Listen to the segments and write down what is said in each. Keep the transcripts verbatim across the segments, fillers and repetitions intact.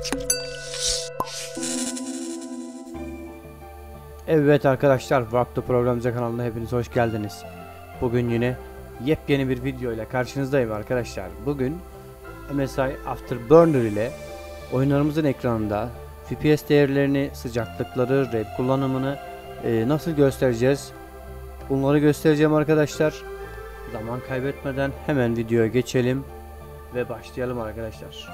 Evet arkadaşlar, Vakti Programcı kanalına hepiniz hoş geldiniz. Bugün yine yepyeni bir video ile karşınızdayım arkadaşlar. Bugün M S I Afterburner ile oyunlarımızın ekranında F P S değerlerini, sıcaklıkları, RAM kullanımını e, nasıl göstereceğiz? Bunları göstereceğim arkadaşlar. Zaman kaybetmeden hemen videoya geçelim ve başlayalım arkadaşlar.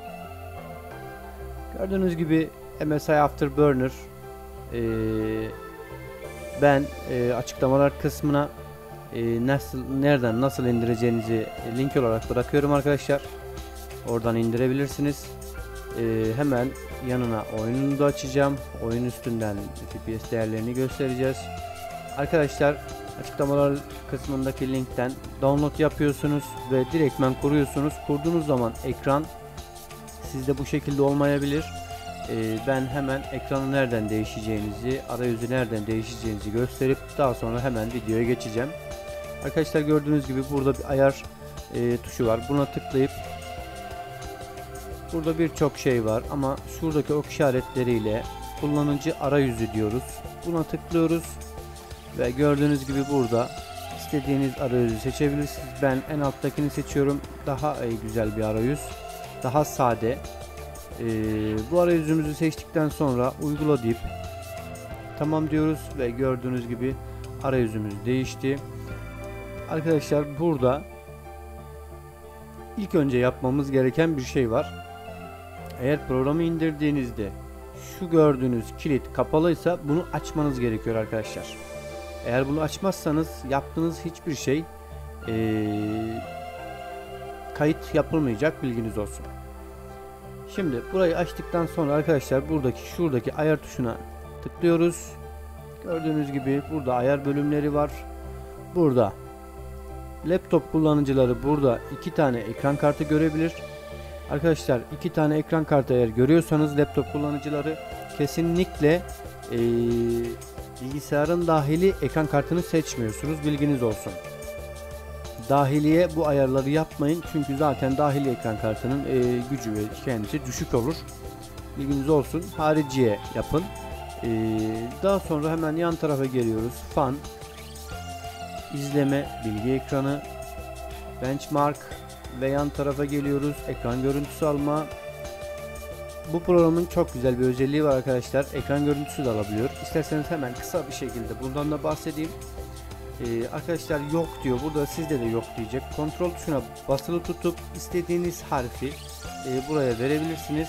Gördüğünüz gibi M S I Afterburner, Ee, ben e, açıklamalar kısmına e, nasıl nereden nasıl indireceğinizi link olarak bırakıyorum arkadaşlar. Oradan indirebilirsiniz. Ee, hemen yanına oyununu da açacağım. Oyun üstünden F P S değerlerini göstereceğiz. Arkadaşlar, açıklamalar kısmındaki linkten download yapıyorsunuz ve direktmen kuruyorsunuz. Kurduğunuz zaman ekran sizde bu şekilde olmayabilir. Ee, ben hemen ekranı nereden değişeceğinizi, arayüzü nereden değişeceğinizi gösterip daha sonra hemen videoya geçeceğim. Arkadaşlar, gördüğünüz gibi burada bir ayar e, tuşu var. Buna tıklayıp burada birçok şey var ama şuradaki ok işaretleriyle kullanıcı arayüzü diyoruz. Buna tıklıyoruz ve gördüğünüz gibi burada istediğiniz arayüzü seçebilirsiniz. Ben en alttakini seçiyorum. Daha e, güzel bir arayüz. Daha sade. Ee, bu arayüzümüzü seçtikten sonra uygula deyip tamam diyoruz ve gördüğünüz gibi arayüzümüz değişti. Arkadaşlar, burada ilk önce yapmamız gereken bir şey var. Eğer programı indirdiğinizde şu gördüğünüz kilit kapalıysa bunu açmanız gerekiyor arkadaşlar. Eğer bunu açmazsanız yaptığınız hiçbir şey ee, kayıt yapılmayacak, bilginiz olsun. Şimdi burayı açtıktan sonra arkadaşlar buradaki şuradaki ayar tuşuna tıklıyoruz. Gördüğünüz gibi burada ayar bölümleri var. Burada laptop kullanıcıları burada iki tane ekran kartı görebilir. Arkadaşlar, iki tane ekran kartı eğer görüyorsanız laptop kullanıcıları kesinlikle ee, bilgisayarın dahili ekran kartını seçmiyorsunuz, bilginiz olsun. Dahiliye bu ayarları yapmayın çünkü zaten dahili ekran kartının e, gücü ve kendisi düşük olur, bilginiz olsun. Hariciye yapın. E, daha sonra hemen yan tarafa geliyoruz. Fan, izleme, bilgi ekranı, benchmark ve yan tarafa geliyoruz. Ekran görüntüsü alma. Bu programın çok güzel bir özelliği var arkadaşlar. Ekran görüntüsü de alabiliyor. İsterseniz hemen kısa bir şekilde bundan da bahsedeyim. Ee, arkadaşlar, yok diyor. Burada sizde de yok diyecek. Kontrol tuşuna basılı tutup istediğiniz harfi e, buraya verebilirsiniz.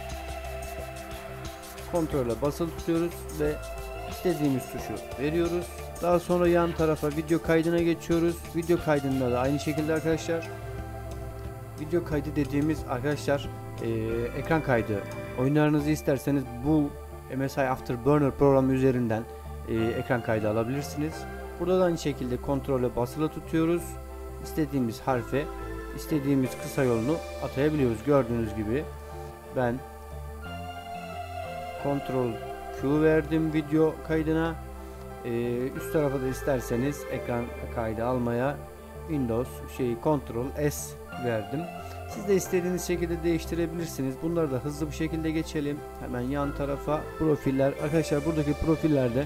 Kontrole basılı tutuyoruz ve istediğimiz tuşu veriyoruz. Daha sonra yan tarafa video kaydına geçiyoruz. Video kaydında da aynı şekilde arkadaşlar. Video kaydı dediğimiz arkadaşlar e, ekran kaydı. Oyunlarınızı isterseniz bu M S I Afterburner programı üzerinden e, ekran kaydı alabilirsiniz. Burada da aynı şekilde kontrole basılı tutuyoruz. İstediğimiz harfe, istediğimiz kısa yolunu atayabiliyoruz. Gördüğünüz gibi ben Ctrl Q verdim video kaydına. Ee, üst tarafa da isterseniz ekran kaydı almaya Windows şeyi Ctrl S verdim. Siz de istediğiniz şekilde değiştirebilirsiniz. Bunları da hızlı bir şekilde geçelim. Hemen yan tarafa profiller. Arkadaşlar, buradaki profillerde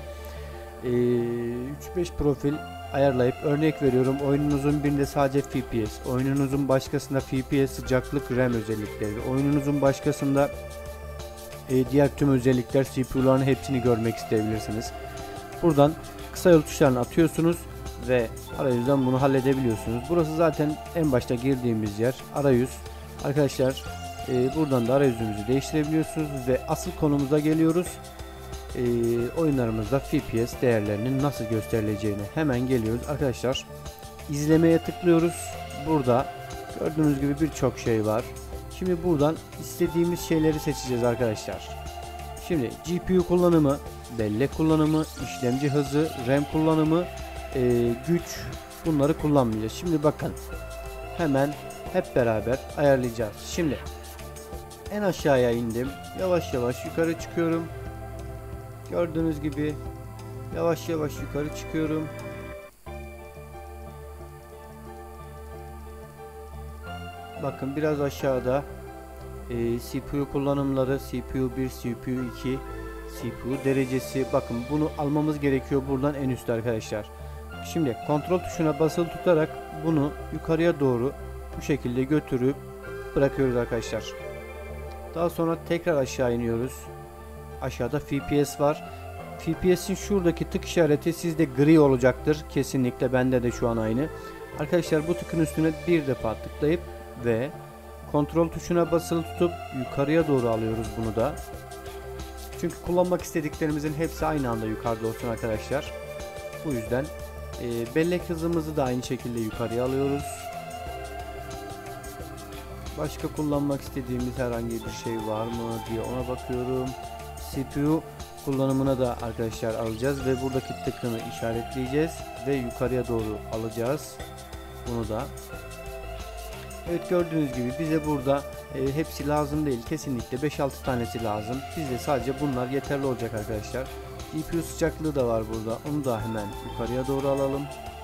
üç beş profil ayarlayıp, örnek veriyorum, oyununuzun birinde sadece F P S, oyununuzun başkasında F P S, sıcaklık, RAM özellikleri, oyununuzun başkasında e, diğer tüm özellikler, C P U'ların hepsini görmek isteyebilirsiniz. Buradan kısa yol tuşlarını atıyorsunuz ve arayüzden bunu halledebiliyorsunuz. Burası zaten en başta girdiğimiz yer, arayüz. Arkadaşlar, e, buradan da arayüzümüzü değiştirebiliyorsunuz ve asıl konumuza geliyoruz. Ee, oyunlarımızda F P S değerlerinin nasıl gösterileceğine hemen geliyoruz arkadaşlar. İzlemeye tıklıyoruz. Burada gördüğünüz gibi birçok şey var. Şimdi buradan istediğimiz şeyleri seçeceğiz arkadaşlar. Şimdi G P U kullanımı, bellek kullanımı, işlemci hızı, RAM kullanımı, e, güç, bunları kullanmayacağız. Şimdi bakın, hemen hep beraber ayarlayacağız. Şimdi en aşağıya indim. Yavaş yavaş yukarı çıkıyorum. Gördüğünüz gibi yavaş yavaş yukarı çıkıyorum. Bakın, biraz aşağıda e, C P U kullanımları, C P U bir, C P U iki, C P U derecesi. Bakın bunu almamız gerekiyor buradan en üstte arkadaşlar. Şimdi kontrol tuşuna basılı tutarak bunu yukarıya doğru bu şekilde götürüp bırakıyoruz arkadaşlar. Daha sonra tekrar aşağı iniyoruz. Aşağıda F P S var. F P S'in şuradaki tık işareti sizde gri olacaktır. Kesinlikle bende de şu an aynı. Arkadaşlar bu tıkın üstüne bir defa tıklayıp ve kontrol tuşuna basılı tutup yukarıya doğru alıyoruz bunu da. Çünkü kullanmak istediklerimizin hepsi aynı anda yukarıda olsun arkadaşlar. Bu yüzden e, bellek hızımızı da aynı şekilde yukarıya alıyoruz. Başka kullanmak istediğimiz herhangi bir şey var mı diye ona bakıyorum. C P U kullanımına da arkadaşlar alacağız ve buradaki tıkını işaretleyeceğiz ve yukarıya doğru alacağız. Bunu da. Evet, gördüğünüz gibi bize burada e, hepsi lazım değil. Kesinlikle beş altı tanesi lazım. Bizde sadece bunlar yeterli olacak arkadaşlar. C P U sıcaklığı da var burada. Onu da hemen yukarıya doğru alalım.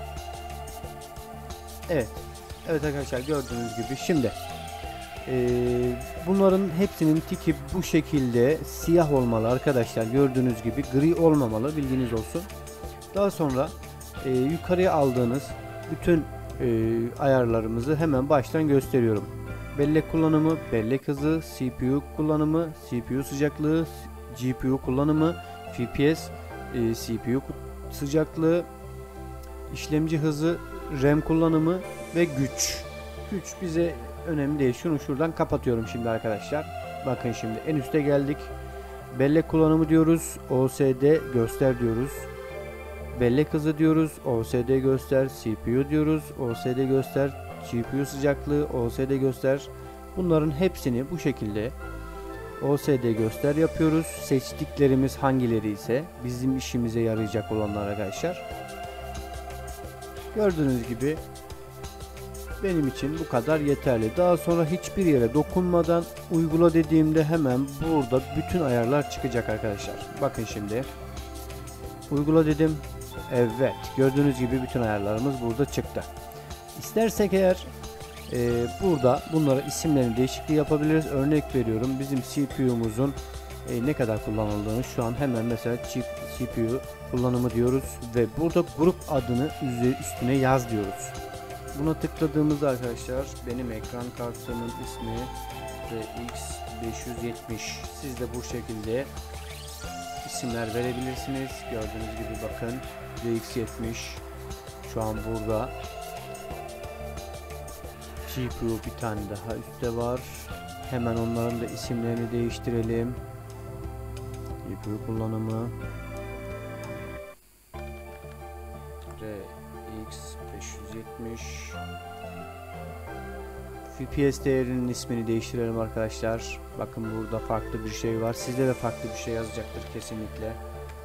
Evet. Evet arkadaşlar, gördüğünüz gibi şimdi Ee, bunların hepsinin tiki bu şekilde siyah olmalı arkadaşlar. Gördüğünüz gibi gri olmamalı, bilginiz olsun. Daha sonra e, yukarıya aldığınız bütün e, ayarlarımızı hemen baştan gösteriyorum. Bellek kullanımı, bellek hızı, C P U kullanımı, C P U sıcaklığı, G P U kullanımı, F P S, e, C P U sıcaklığı, işlemci hızı, RAM kullanımı ve güç. Güç bize önemli değil. Şunu şuradan kapatıyorum şimdi arkadaşlar. Bakın şimdi en üste geldik. Bellek kullanımı diyoruz. O S D göster diyoruz. Bellek hızı diyoruz. O S D göster. C P U diyoruz. O S D göster. G P U sıcaklığı. O S D göster. Bunların hepsini bu şekilde O S D göster yapıyoruz. Seçtiklerimiz hangileri ise bizim işimize yarayacak olanlar arkadaşlar. Gördüğünüz gibi benim için bu kadar yeterli. Daha sonra hiçbir yere dokunmadan uygula dediğimde hemen burada bütün ayarlar çıkacak arkadaşlar. Bakın şimdi. Uygula dedim. Evet. Gördüğünüz gibi bütün ayarlarımız burada çıktı. İstersek eğer e, burada bunlara isimlerini değişikliği yapabiliriz. Örnek veriyorum. Bizim C P U'muzun e, ne kadar kullanıldığını şu an hemen mesela C P U kullanımı diyoruz ve burada grup adını üstüne yaz diyoruz. Buna tıkladığımızda arkadaşlar benim ekran kartımın ismi R X beş yüz yetmiş. Siz de bu şekilde isimler verebilirsiniz. Gördüğünüz gibi bakın R X yetmiş şu an burada. G P U bir tane daha üstte var. Hemen onların da isimlerini değiştirelim. G P U kullanımı R X beş yüz yetmiş. F P S değerinin ismini değiştirelim arkadaşlar. Bakın burada farklı bir şey var. Sizde de farklı bir şey yazacaktır kesinlikle.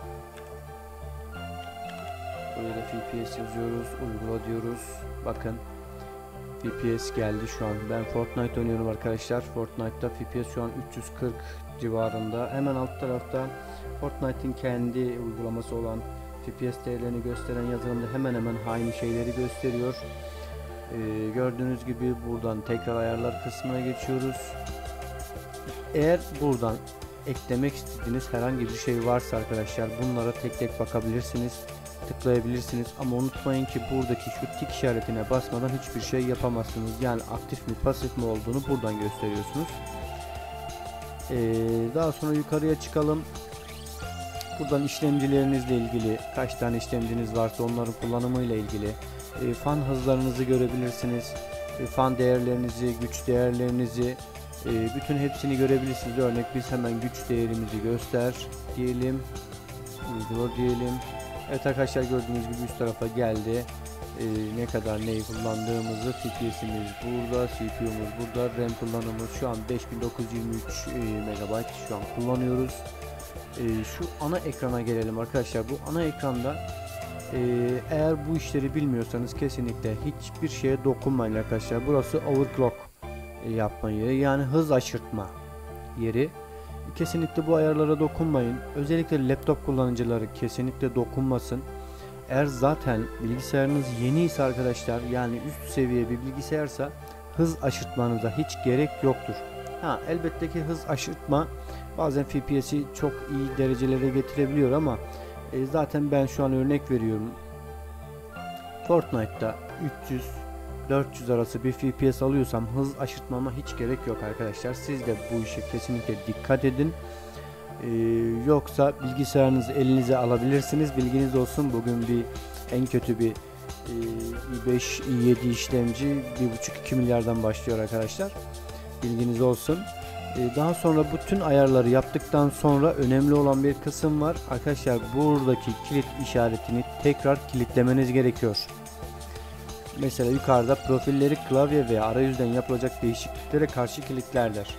Buraya da F P S yazıyoruz. Uygula diyoruz. Bakın F P S geldi şu an. Ben Fortnite oynuyorum arkadaşlar. Fortnite'da F P S şu an üç yüz kırk civarında. Hemen alt tarafta Fortnite'in kendi uygulaması olan F P S değerlerini gösteren yazılımda hemen hemen aynı şeyleri gösteriyor. Ee, gördüğünüz gibi buradan tekrar ayarlar kısmına geçiyoruz. Eğer buradan eklemek istediğiniz herhangi bir şey varsa arkadaşlar bunlara tek tek bakabilirsiniz, tıklayabilirsiniz ama unutmayın ki buradaki şu tik işaretine basmadan hiçbir şey yapamazsınız. Yani aktif mi pasif mi olduğunu buradan gösteriyorsunuz. Ee, daha sonra yukarıya çıkalım. Buradan işlemcilerinizle ilgili kaç tane işlemciniz varsa onların kullanımı ile ilgili e, fan hızlarınızı görebilirsiniz. E, fan değerlerinizi, güç değerlerinizi, e, bütün hepsini görebilirsiniz. Örnek biz hemen güç değerimizi göster diyelim. Uygula diyelim. Evet arkadaşlar, gördüğünüz gibi üst tarafa geldi. E, ne kadar neyi kullandığımızı, F P S'imiz burada, C P U'muz burada, RAM kullanımımız şu an beş bin dokuz yüz yirmi üç e, megabayt şu an kullanıyoruz. Ee, şu ana ekrana gelelim arkadaşlar. Bu ana ekranda e, eğer bu işleri bilmiyorsanız kesinlikle hiçbir şeye dokunmayın arkadaşlar. Burası overclock e, yapma yeri, yani hız aşırtma yeri. Kesinlikle bu ayarlara dokunmayın. Özellikle laptop kullanıcıları kesinlikle dokunmasın. Eğer zaten bilgisayarınız yeni ise arkadaşlar, yani üst seviye bir bilgisayarsa hız aşırtmanıza hiç gerek yoktur. Ha, elbette ki hız aşırtma bazen F P S'i çok iyi derecelere getirebiliyor ama e, zaten ben şu an örnek veriyorum. Fortnite'da üç yüz dört yüz arası bir F P S alıyorsam hız aşırtmama hiç gerek yok arkadaşlar. Siz de bu işe kesinlikle dikkat edin. Ee, yoksa bilgisayarınızı elinize alabilirsiniz. Bilginiz olsun, bugün bir en kötü bir e, i beş i yedi işlemci bir buçuk iki milyardan başlıyor arkadaşlar. Bilginiz olsun. Ee, daha sonra bütün ayarları yaptıktan sonra önemli olan bir kısım var. Arkadaşlar buradaki kilit işaretini tekrar kilitlemeniz gerekiyor. Mesela yukarıda profilleri klavye veya arayüzden yapılacak değişikliklere karşı kilitlerler.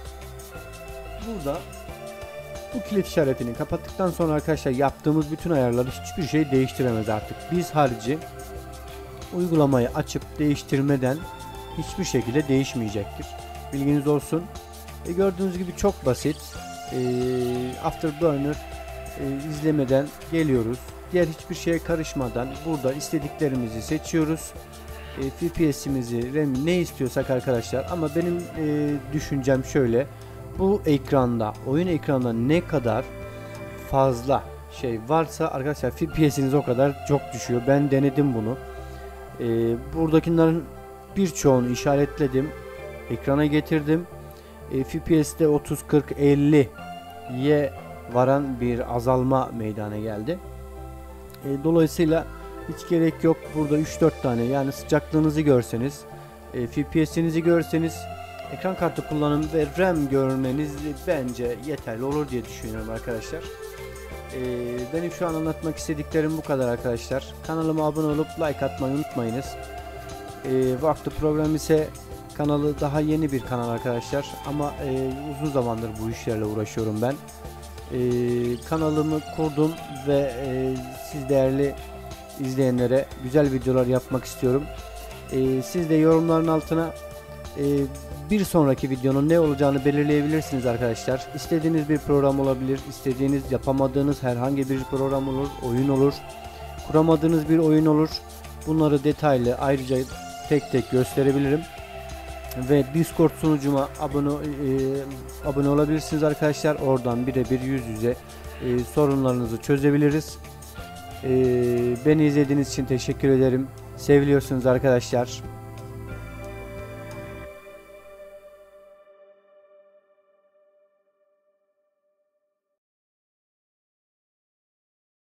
Burada bu kilit işaretini kapattıktan sonra arkadaşlar yaptığımız bütün ayarları hiçbir şey değiştiremez artık. Biz harici uygulamayı açıp değiştirmeden hiçbir şekilde değişmeyecektir. Bilginiz olsun. E gördüğünüz gibi çok basit. E, Afterburner e, izlemeden geliyoruz. Diğer hiçbir şeye karışmadan burada istediklerimizi seçiyoruz. E, F P S'imizi, RAM ne istiyorsak arkadaşlar, ama benim e, düşüncem şöyle. Bu ekranda, oyun ekranında ne kadar fazla şey varsa arkadaşlar F P S'iniz o kadar çok düşüyor. Ben denedim bunu. E, buradakilerin birçoğunu işaretledim. Ekrana getirdim. E, F P S'te otuz kırk elliye varan bir azalma meydana geldi. E, dolayısıyla hiç gerek yok. Burada üç dört tane, yani sıcaklığınızı görseniz, e, F P S'inizi görseniz, ekran kartı kullanım ve RAM görmeniz bence yeterli olur diye düşünüyorum arkadaşlar. E, benim şu an anlatmak istediklerim bu kadar arkadaşlar. Kanalıma abone olup like atmayı unutmayınız. E, Vakti Program ise kanalı daha yeni bir kanal arkadaşlar, ama e, uzun zamandır bu işlerle uğraşıyorum ben. E, kanalımı kurdum ve e, siz değerli izleyenlere güzel videolar yapmak istiyorum. E, siz de yorumların altına e, bir sonraki videonun ne olacağını belirleyebilirsiniz arkadaşlar. İstediğiniz bir program olabilir, istediğiniz yapamadığınız herhangi bir program olur, oyun olur, kuramadığınız bir oyun olur. Bunları detaylı ayrıca tek tek gösterebilirim. Ve Discord sunucuma abone e, abone olabilirsiniz arkadaşlar. Oradan birebir yüz yüze e, sorunlarınızı çözebiliriz. E, beni izlediğiniz için teşekkür ederim. Seviliyorsunuz arkadaşlar.